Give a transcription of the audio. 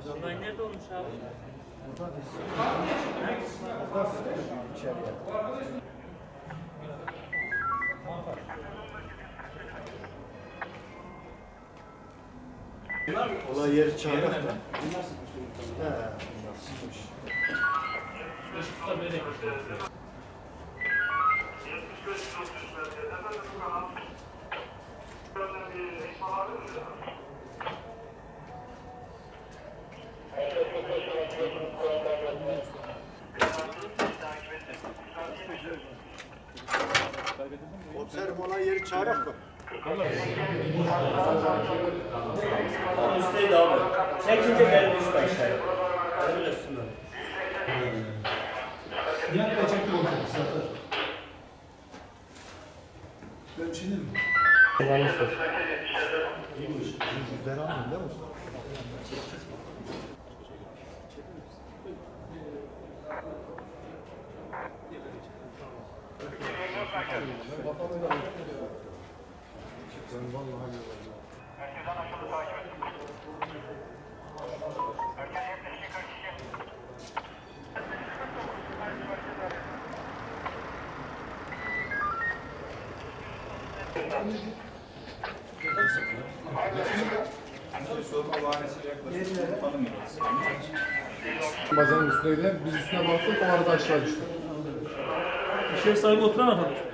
Olay nerede olmuş abi? İçeriye. Olay yeri çağırak da. Bunlar sıkmış. Komiserim olay yeri çağırak mı? Üstteydi abi. Çekince geldi üst aşağıya. Öyle üstüne. Nihat Bey çekti komiserim. Sırtı. Böyle bir şey değil mi? İyi bu iş. Ben anladım değil mi usta? Ben vallahi Herkesten aşağıda takip edin. Herkes yaklaşık 40 kişi. Sorma bahanesiyle yaklaşık tanımıyoruz. Bazanın üstündeydi. Biz üstüne baktık. O arada aşağı düştü. İş yeri sahibi oturan arkadaş.